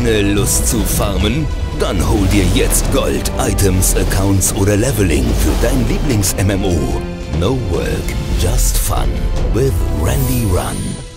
Keine Lust zu farmen? Dann hol dir jetzt Gold, Items, Accounts oder Leveling für dein Lieblings-MMO. No work, just fun with Randy Run.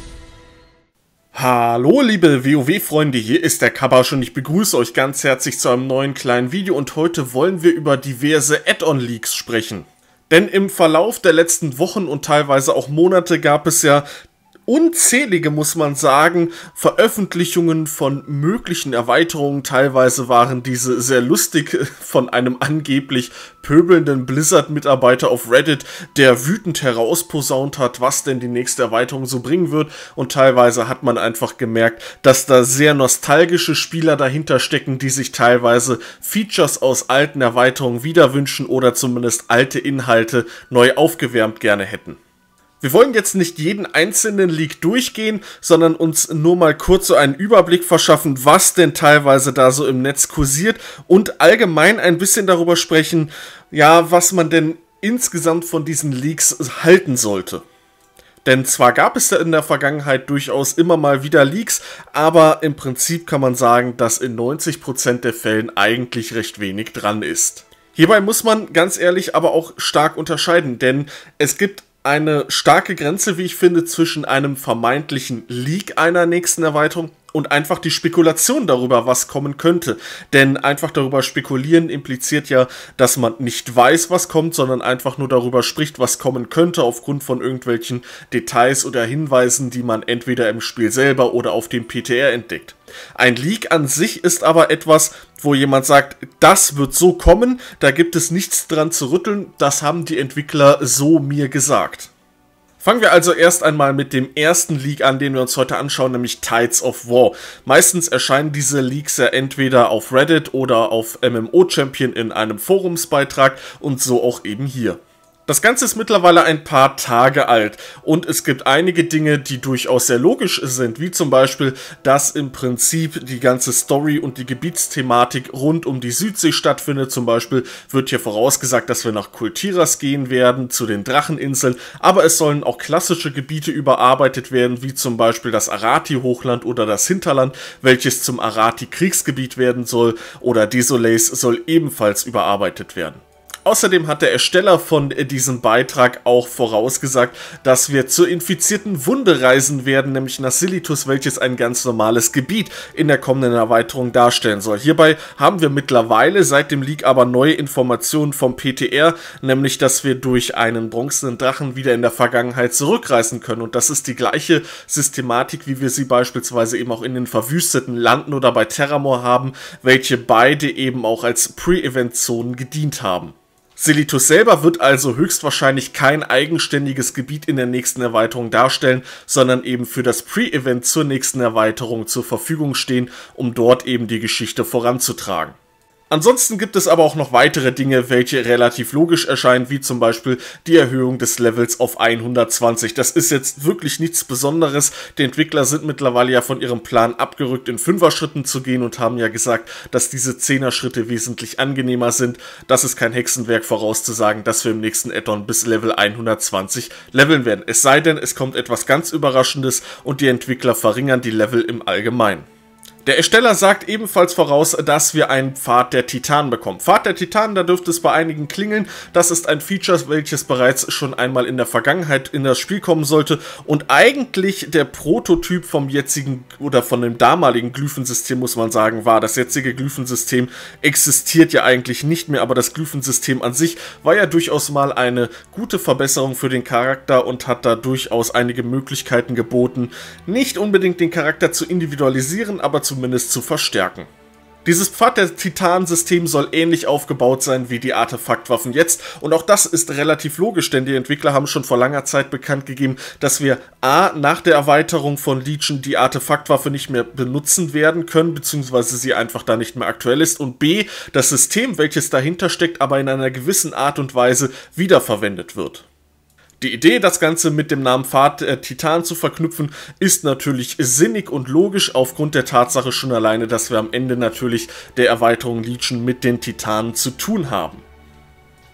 Hallo liebe WoW-Freunde, hier ist der Kabasch und ich begrüße euch ganz herzlich zu einem neuen kleinen Video und heute wollen wir über diverse Add-on-Leaks sprechen. Denn im Verlauf der letzten Wochen und teilweise auch Monate gab es ja unzählige, muss man sagen, Veröffentlichungen von möglichen Erweiterungen. Teilweise waren diese sehr lustig von einem angeblich pöbelnden Blizzard-Mitarbeiter auf Reddit, der wütend herausposaunt hat, was denn die nächste Erweiterung so bringen wird. Und teilweise hat man einfach gemerkt, dass da sehr nostalgische Spieler dahinter stecken, die sich teilweise Features aus alten Erweiterungen wieder wünschen oder zumindest alte Inhalte neu aufgewärmt gerne hätten. Wir wollen jetzt nicht jeden einzelnen Leak durchgehen, sondern uns nur mal kurz so einen Überblick verschaffen, was denn teilweise da so im Netz kursiert und allgemein ein bisschen darüber sprechen, ja, was man denn insgesamt von diesen Leaks halten sollte. Denn zwar gab es da in der Vergangenheit durchaus immer mal wieder Leaks, aber im Prinzip kann man sagen, dass in 90% der Fällen eigentlich recht wenig dran ist. Hierbei muss man ganz ehrlich aber auch stark unterscheiden, denn es gibt eine starke Grenze, wie ich finde, zwischen einem vermeintlichen Leak einer nächsten Erweiterung und einfach die Spekulation darüber, was kommen könnte. Denn einfach darüber spekulieren impliziert ja, dass man nicht weiß, was kommt, sondern einfach nur darüber spricht, was kommen könnte, aufgrund von irgendwelchen Details oder Hinweisen, die man entweder im Spiel selber oder auf dem PTR entdeckt. Ein Leak an sich ist aber etwas, wo jemand sagt, das wird so kommen, da gibt es nichts dran zu rütteln, das haben die Entwickler so mir gesagt. Fangen wir also erst einmal mit dem ersten Leak an, den wir uns heute anschauen, nämlich Tides of War. Meistens erscheinen diese Leaks ja entweder auf Reddit oder auf MMO Champion in einem Forumsbeitrag und so auch eben hier. Das Ganze ist mittlerweile ein paar Tage alt und es gibt einige Dinge, die durchaus sehr logisch sind, wie zum Beispiel, dass im Prinzip die ganze Story und die Gebietsthematik rund um die Südsee stattfindet. Zum Beispiel wird hier vorausgesagt, dass wir nach Kul Tiras gehen werden, zu den Dracheninseln, aber es sollen auch klassische Gebiete überarbeitet werden, wie zum Beispiel das Arathi-Hochland oder das Hinterland, welches zum Arathi-Kriegsgebiet werden soll, oder Desolace soll ebenfalls überarbeitet werden. Außerdem hat der Ersteller von diesem Beitrag auch vorausgesagt, dass wir zur infizierten Wunde reisen werden, nämlich nach Silithus, welches ein ganz normales Gebiet in der kommenden Erweiterung darstellen soll. Hierbei haben wir mittlerweile seit dem Leak aber neue Informationen vom PTR, nämlich dass wir durch einen bronzenen Drachen wieder in der Vergangenheit zurückreisen können. Und das ist die gleiche Systematik, wie wir sie beispielsweise eben auch in den verwüsteten Landen oder bei Terramore haben, welche beide eben auch als Pre-Event-Zonen gedient haben. Silithus selber wird also höchstwahrscheinlich kein eigenständiges Gebiet in der nächsten Erweiterung darstellen, sondern eben für das Pre-Event zur nächsten Erweiterung zur Verfügung stehen, um dort eben die Geschichte voranzutragen. Ansonsten gibt es aber auch noch weitere Dinge, welche relativ logisch erscheinen, wie zum Beispiel die Erhöhung des Levels auf 120. Das ist jetzt wirklich nichts Besonderes. Die Entwickler sind mittlerweile ja von ihrem Plan abgerückt, in 5er-Schritten zu gehen und haben ja gesagt, dass diese 10er-Schritte wesentlich angenehmer sind. Das ist kein Hexenwerk vorauszusagen, dass wir im nächsten Add-on bis Level 120 leveln werden. Es sei denn, es kommt etwas ganz Überraschendes und die Entwickler verringern die Level im Allgemeinen. Der Ersteller sagt ebenfalls voraus, dass wir einen Pfad der Titanen bekommen. Pfad der Titanen, da dürfte es bei einigen klingeln. Das ist ein Feature, welches bereits schon einmal in der Vergangenheit in das Spiel kommen sollte und eigentlich der Prototyp vom jetzigen oder von dem damaligen Glyphensystem, muss man sagen, war. Das jetzige Glyphensystem existiert ja eigentlich nicht mehr, aber das Glyphensystem an sich war ja durchaus mal eine gute Verbesserung für den Charakter und hat da durchaus einige Möglichkeiten geboten, nicht unbedingt den Charakter zu individualisieren, aber zumindest zu verstärken. Dieses Pfad der Titan-System soll ähnlich aufgebaut sein wie die Artefaktwaffen jetzt und auch das ist relativ logisch, denn die Entwickler haben schon vor langer Zeit bekannt gegeben, dass wir a. nach der Erweiterung von Legion die Artefaktwaffe nicht mehr benutzen werden können, beziehungsweise sie einfach da nicht mehr aktuell ist und b. das System, welches dahinter steckt, aber in einer gewissen Art und Weise wiederverwendet wird. Die Idee, das Ganze mit dem Namen Pfad der Titan zu verknüpfen, ist natürlich sinnig und logisch aufgrund der Tatsache schon alleine, dass wir am Ende natürlich der Erweiterung Legion mit den Titanen zu tun haben.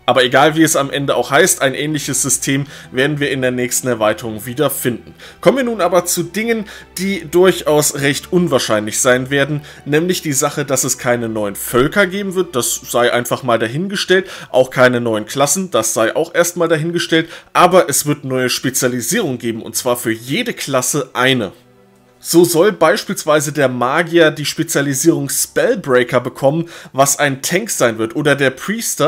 Aber egal wie es am Ende auch heißt, ein ähnliches System werden wir in der nächsten Erweiterung wieder finden. Kommen wir nun aber zu Dingen, die durchaus recht unwahrscheinlich sein werden, nämlich die Sache, dass es keine neuen Völker geben wird, das sei einfach mal dahingestellt, auch keine neuen Klassen, das sei auch erstmal dahingestellt, aber es wird neue Spezialisierungen geben, und zwar für jede Klasse eine. So soll beispielsweise der Magier die Spezialisierung Spellbreaker bekommen, was ein Tank sein wird, oder der Priester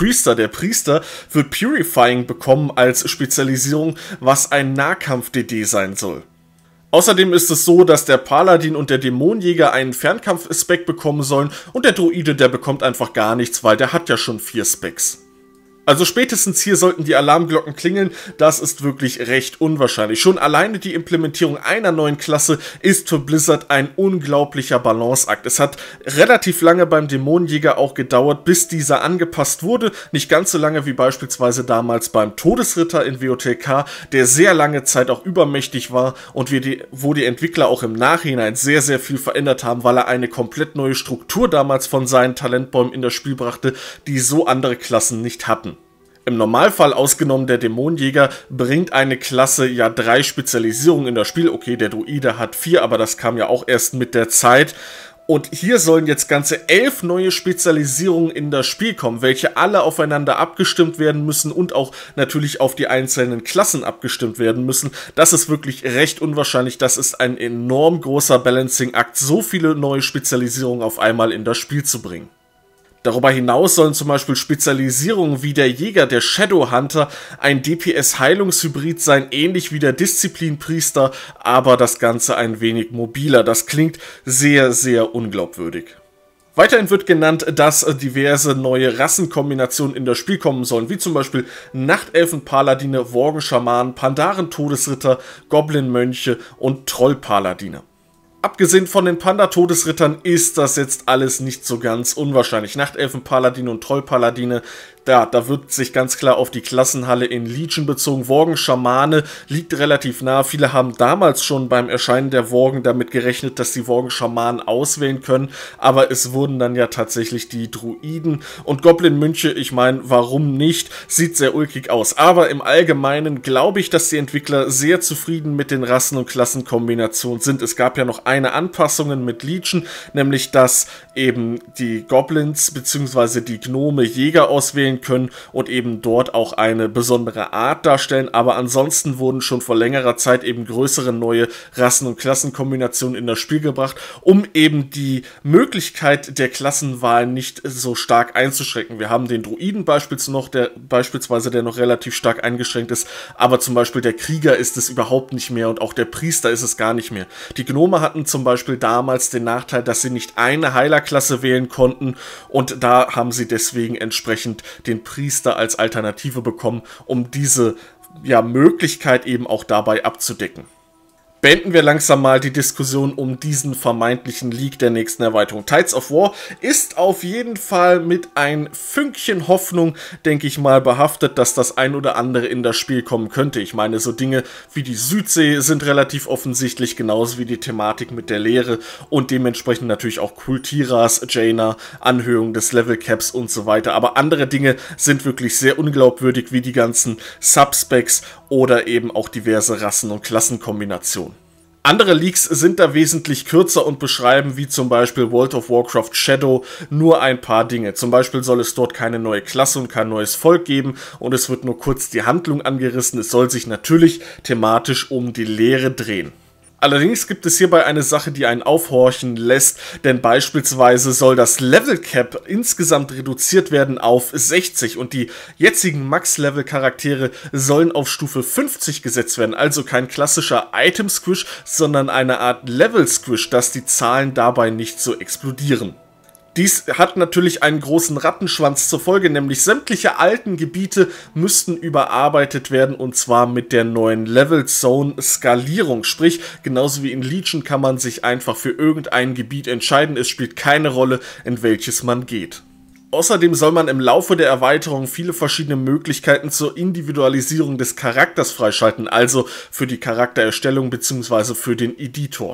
wird Purifying bekommen als Spezialisierung, was ein Nahkampf-DD sein soll. Außerdem ist es so, dass der Paladin und der Dämonenjäger einen Fernkampf-Spec bekommen sollen und der Druide, der bekommt einfach gar nichts, weil der hat ja schon 4 Specs. Also spätestens hier sollten die Alarmglocken klingeln, das ist wirklich recht unwahrscheinlich. Schon alleine die Implementierung einer neuen Klasse ist für Blizzard ein unglaublicher Balanceakt. Es hat relativ lange beim Dämonenjäger auch gedauert, bis dieser angepasst wurde. Nicht ganz so lange wie beispielsweise damals beim Todesritter in WOTK, der sehr lange Zeit auch übermächtig war und wo die Entwickler auch im Nachhinein sehr, sehr viel verändert haben, weil er eine komplett neue Struktur damals von seinen Talentbäumen in das Spiel brachte, die so andere Klassen nicht hatten. Im Normalfall, ausgenommen der Dämonenjäger, bringt eine Klasse ja 3 Spezialisierungen in das Spiel. Okay, der Druide hat 4, aber das kam ja auch erst mit der Zeit. Und hier sollen jetzt ganze 11 neue Spezialisierungen in das Spiel kommen, welche alle aufeinander abgestimmt werden müssen und auch natürlich auf die einzelnen Klassen abgestimmt werden müssen. Das ist wirklich recht unwahrscheinlich. Das ist ein enorm großer Balancing-Akt, so viele neue Spezialisierungen auf einmal in das Spiel zu bringen. Darüber hinaus sollen zum Beispiel Spezialisierungen wie der Jäger, der Shadowhunter, ein DPS-Heilungshybrid sein, ähnlich wie der Disziplinpriester, aber das Ganze ein wenig mobiler. Das klingt sehr, sehr unglaubwürdig. Weiterhin wird genannt, dass diverse neue Rassenkombinationen in das Spiel kommen sollen, wie zum Beispiel Nachtelfen-Paladine, Worgen-Schamanen, Pandaren-Todesritter, Goblin-Mönche und Troll-Paladine. Abgesehen von den Panda-Todesrittern ist das jetzt alles nicht so ganz unwahrscheinlich. Nachtelfen-Paladine und Troll-Paladine, da wird sich ganz klar auf die Klassenhalle in Legion bezogen. Worgen-Schamane liegt relativ nah. Viele haben damals schon beim Erscheinen der Worgen damit gerechnet, dass die Worgen-Schamanen auswählen können, aber es wurden dann ja tatsächlich die Druiden und Goblin-Mönche. Ich meine, warum nicht? Sieht sehr ulkig aus. Aber im Allgemeinen glaube ich, dass die Entwickler sehr zufrieden mit den Rassen- und Klassenkombinationen sind. Es gab ja noch eine Anpassung mit Legion, nämlich dass eben die Goblins bzw. die Gnome Jäger auswählen können und eben dort auch eine besondere Art darstellen, aber ansonsten wurden schon vor längerer Zeit eben größere neue Rassen- und Klassenkombinationen in das Spiel gebracht, um eben die Möglichkeit der Klassenwahl nicht so stark einzuschränken. Wir haben den Druiden beispielsweise, der noch relativ stark eingeschränkt ist, aber zum Beispiel der Krieger ist es überhaupt nicht mehr und auch der Priester ist es gar nicht mehr. Die Gnome hatten zum Beispiel damals den Nachteil, dass sie nicht eine Heilerklasse wählen konnten und da haben sie deswegen entsprechend den Priester als Alternative bekommen, um diese Möglichkeit eben auch dabei abzudecken. Beenden wir langsam mal die Diskussion um diesen vermeintlichen Leak der nächsten Erweiterung. Tides of War ist auf jeden Fall mit ein Fünkchen Hoffnung, denke ich mal, behaftet, dass das ein oder andere in das Spiel kommen könnte. Ich meine, so Dinge wie die Südsee sind relativ offensichtlich, genauso wie die Thematik mit der Leere und dementsprechend natürlich auch Kultiras, Jaina, Anhöhung des Level Caps und so weiter. Aber andere Dinge sind wirklich sehr unglaubwürdig, wie die ganzen Subspecs oder eben auch diverse Rassen- und Klassenkombinationen. Andere Leaks sind da wesentlich kürzer und beschreiben, wie zum Beispiel World of Warcraft Shadow, nur ein paar Dinge. Zum Beispiel soll es dort keine neue Klasse und kein neues Volk geben und es wird nur kurz die Handlung angerissen. Es soll sich natürlich thematisch um die Leere drehen. Allerdings gibt es hierbei eine Sache, die einen aufhorchen lässt, denn beispielsweise soll das Level Cap insgesamt reduziert werden auf 60 und die jetzigen Max-Level-Charaktere sollen auf Stufe 50 gesetzt werden, also kein klassischer Item-Squish, sondern eine Art Level-Squish, dass die Zahlen dabei nicht so explodieren. Dies hat natürlich einen großen Rattenschwanz zur Folge, nämlich sämtliche alten Gebiete müssten überarbeitet werden und zwar mit der neuen Level Zone Skalierung. Sprich, genauso wie in Legion kann man sich einfach für irgendein Gebiet entscheiden, es spielt keine Rolle, in welches man geht. Außerdem soll man im Laufe der Erweiterung viele verschiedene Möglichkeiten zur Individualisierung des Charakters freischalten, also für die Charaktererstellung bzw. für den Editor.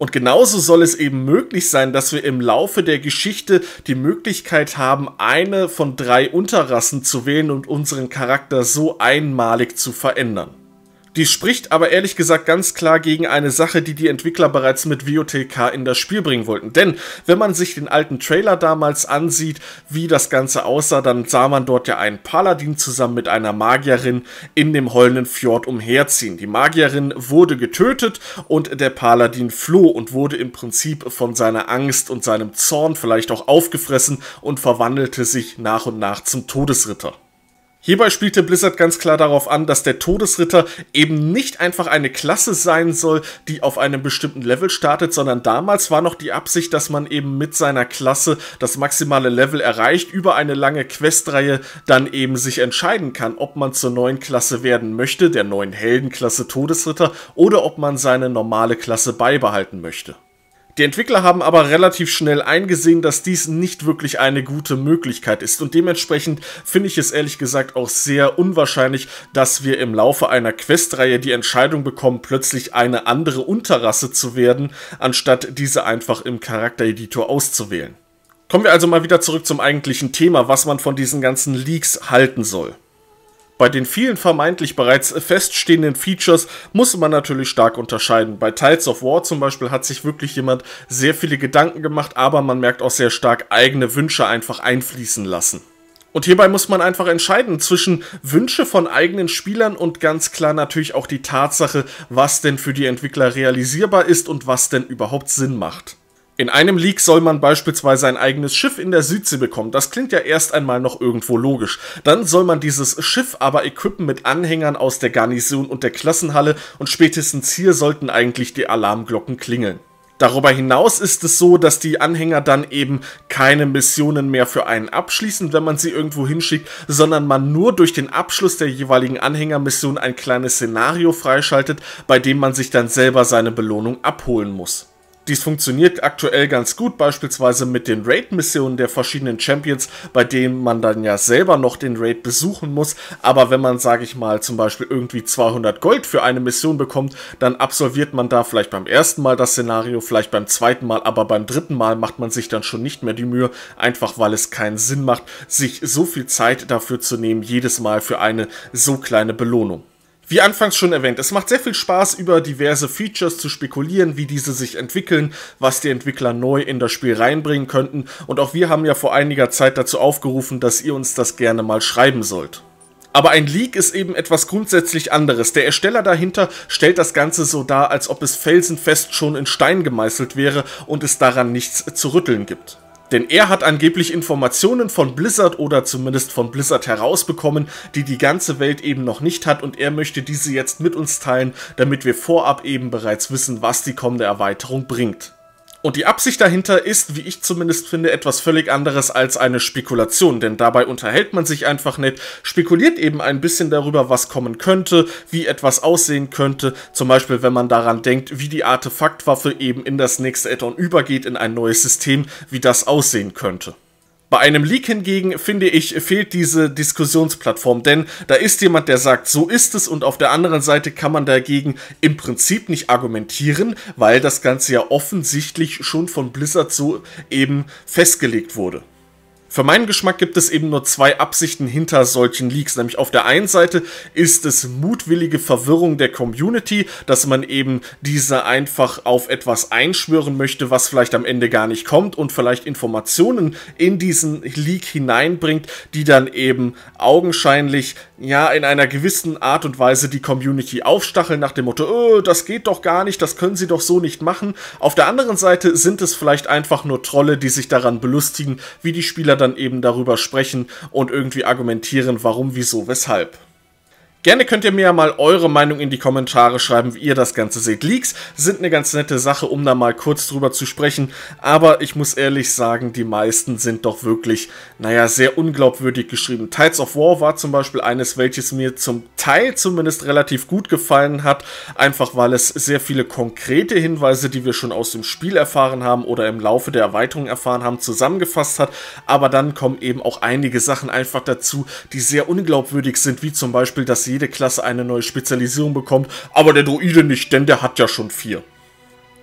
Und genauso soll es eben möglich sein, dass wir im Laufe der Geschichte die Möglichkeit haben, eine von 3 Unterrassen zu wählen und unseren Charakter so einmalig zu verändern. Dies spricht aber ehrlich gesagt ganz klar gegen eine Sache, die die Entwickler bereits mit WOTK in das Spiel bringen wollten. Denn wenn man sich den alten Trailer damals ansieht, wie das Ganze aussah, dann sah man dort ja einen Paladin zusammen mit einer Magierin in dem heulenden Fjord umherziehen. Die Magierin wurde getötet und der Paladin floh und wurde im Prinzip von seiner Angst und seinem Zorn vielleicht auch aufgefressen und verwandelte sich nach und nach zum Todesritter. Hierbei spielte Blizzard ganz klar darauf an, dass der Todesritter eben nicht einfach eine Klasse sein soll, die auf einem bestimmten Level startet, sondern damals war noch die Absicht, dass man eben mit seiner Klasse das maximale Level erreicht, über eine lange Questreihe dann eben sich entscheiden kann, ob man zur neuen Klasse werden möchte, der neuen Heldenklasse Todesritter, oder ob man seine normale Klasse beibehalten möchte. Die Entwickler haben aber relativ schnell eingesehen, dass dies nicht wirklich eine gute Möglichkeit ist und dementsprechend finde ich es ehrlich gesagt auch sehr unwahrscheinlich, dass wir im Laufe einer Questreihe die Entscheidung bekommen, plötzlich eine andere Unterrasse zu werden, anstatt diese einfach im Charaktereditor auszuwählen. Kommen wir also mal wieder zurück zum eigentlichen Thema, was man von diesen ganzen Leaks halten soll. Bei den vielen vermeintlich bereits feststehenden Features muss man natürlich stark unterscheiden. Bei Tides of War zum Beispiel hat sich wirklich jemand sehr viele Gedanken gemacht, aber man merkt auch sehr stark eigene Wünsche einfach einfließen lassen. Und hierbei muss man einfach entscheiden zwischen Wünsche von eigenen Spielern und ganz klar natürlich auch die Tatsache, was denn für die Entwickler realisierbar ist und was denn überhaupt Sinn macht. In einem Leak soll man beispielsweise ein eigenes Schiff in der Südsee bekommen. Das klingt ja erst einmal noch irgendwo logisch. Dann soll man dieses Schiff aber equippen mit Anhängern aus der Garnison und der Klassenhalle und spätestens hier sollten eigentlich die Alarmglocken klingeln. Darüber hinaus ist es so, dass die Anhänger dann eben keine Missionen mehr für einen abschließen, wenn man sie irgendwo hinschickt, sondern man nur durch den Abschluss der jeweiligen Anhängermission ein kleines Szenario freischaltet, bei dem man sich dann selber seine Belohnung abholen muss. Dies funktioniert aktuell ganz gut, beispielsweise mit den Raid-Missionen der verschiedenen Champions, bei denen man dann ja selber noch den Raid besuchen muss, aber wenn man, sage ich mal, zum Beispiel irgendwie 200 Gold für eine Mission bekommt, dann absolviert man da vielleicht beim ersten Mal das Szenario, vielleicht beim zweiten Mal, aber beim dritten Mal macht man sich dann schon nicht mehr die Mühe, einfach weil es keinen Sinn macht, sich so viel Zeit dafür zu nehmen, jedes Mal für eine so kleine Belohnung. Wie anfangs schon erwähnt, es macht sehr viel Spaß, über diverse Features zu spekulieren, wie diese sich entwickeln, was die Entwickler neu in das Spiel reinbringen könnten und auch wir haben ja vor einiger Zeit dazu aufgerufen, dass ihr uns das gerne mal schreiben sollt. Aber ein Leak ist eben etwas grundsätzlich anderes. Der Ersteller dahinter stellt das Ganze so dar, als ob es felsenfest schon in Stein gemeißelt wäre und es daran nichts zu rütteln gibt. Denn er hat angeblich Informationen von Blizzard oder zumindest von Blizzard herausbekommen, die die ganze Welt eben noch nicht hat und er möchte diese jetzt mit uns teilen, damit wir vorab eben bereits wissen, was die kommende Erweiterung bringt. Und die Absicht dahinter ist, wie ich zumindest finde, etwas völlig anderes als eine Spekulation, denn dabei unterhält man sich einfach nicht, spekuliert eben ein bisschen darüber, was kommen könnte, wie etwas aussehen könnte, zum Beispiel wenn man daran denkt, wie die Artefaktwaffe eben in das nächste Add-on übergeht, in ein neues System, wie das aussehen könnte. Bei einem Leak hingegen, finde ich, fehlt diese Diskussionsplattform, denn da ist jemand, der sagt, so ist es und auf der anderen Seite kann man dagegen im Prinzip nicht argumentieren, weil das Ganze ja offensichtlich schon von Blizzard so eben festgelegt wurde. Für meinen Geschmack gibt es eben nur zwei Absichten hinter solchen Leaks, nämlich auf der einen Seite ist es mutwillige Verwirrung der Community, dass man eben diese einfach auf etwas einschwören möchte, was vielleicht am Ende gar nicht kommt und vielleicht Informationen in diesen Leak hineinbringt, die dann eben augenscheinlich ja in einer gewissen Art und Weise die Community aufstacheln nach dem Motto, das geht doch gar nicht, das können sie doch so nicht machen. Auf der anderen Seite sind es vielleicht einfach nur Trolle, die sich daran belustigen, wie die Spieler dann eben darüber sprechen und irgendwie argumentieren, warum, wieso, weshalb. Gerne könnt ihr mir ja mal eure Meinung in die Kommentare schreiben, wie ihr das Ganze seht. Leaks sind eine ganz nette Sache, um da mal kurz drüber zu sprechen, aber ich muss ehrlich sagen, die meisten sind doch wirklich, naja, sehr unglaubwürdig geschrieben. Tides of War war zum Beispiel eines, welches mir zum Teil zumindest relativ gut gefallen hat, einfach weil es sehr viele konkrete Hinweise, die wir schon aus dem Spiel erfahren haben oder im Laufe der Erweiterung erfahren haben, zusammengefasst hat, aber dann kommen eben auch einige Sachen einfach dazu, die sehr unglaubwürdig sind, wie zum Beispiel, dass jede Klasse eine neue Spezialisierung bekommt, aber der Druide nicht, denn der hat ja schon 4.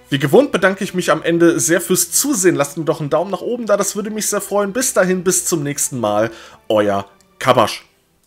Wie gewohnt bedanke ich mich am Ende sehr fürs Zusehen. Lasst mir doch einen Daumen nach oben da, das würde mich sehr freuen. Bis dahin, bis zum nächsten Mal. Euer Kabasch.